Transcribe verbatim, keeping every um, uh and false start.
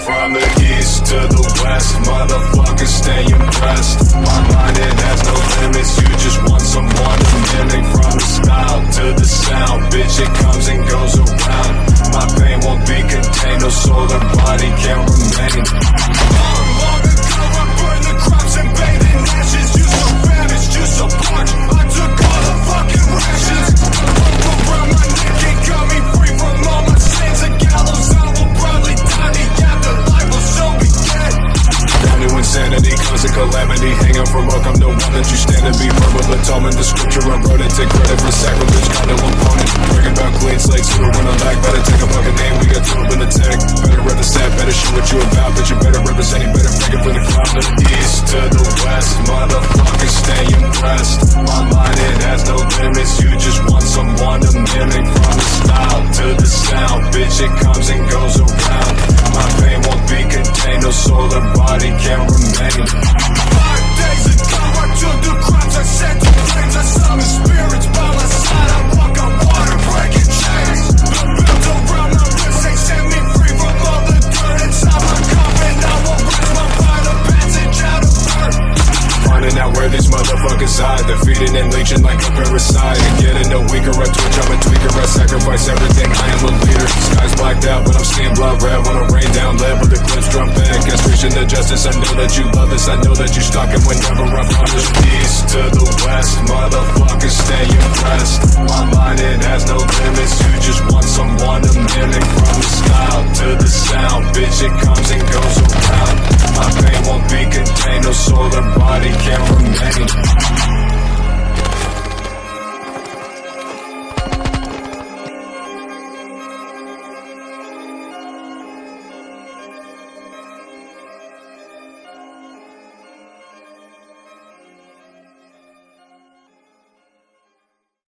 From the east to the west, motherfuckers stay impressed. My mind, it has no limits, you just want someone to mimic. From the style to the sound, bitch, it comes and goes around. My pain won't be contained, no soul or body can remain. Long, long ago I burned the crops and bathed in ashes. You so famished, you so parched, I took all the fucking rations. Rope around my neck, it got me free from all my sins. A gallows I will probably die, the afterlife will so be dead. Down to insanity, causing calamity. Hanging from rock, I'm the one that you stand to be. Verbal atonement, the scripture I wrote it. Take credit for sacrilege, kind of opponent. Bringing back clean slates, who don't run a lag. Better take a fucking name, we got two up in the tank. Better rep the set, better show what you about. But you better represent, you better bring it for the crowd. To the east to the west, motherfuckers stay impressed. My mind, it has no limits, you just want someone to mimic. From the style to the sound, bitch, it comes and goes around. My pain won't be contained, no soul or body can remain. Five days ago I took the crops, I set the flames. I summon spirits by my side, I walk on water, breaking chains. The belt around my wrist, they set me free from all the dirt inside my coffin. I will raise my fire, passage out of earth. Finding out where these motherfuckers hide, defeating and leeching like a parasite. And getting no weaker, I twitch, I'm a tweaker, I sacrifice everything, I am a leader. Sky's blacked out, but I'm seeing blood red. Wanna rain down lead, but the clips drum back. Castration to justice, I know that you love this, I know that you stalking whenever I promise. East to the west, motherfuckers stay impressed. My mind, it has no limits, you just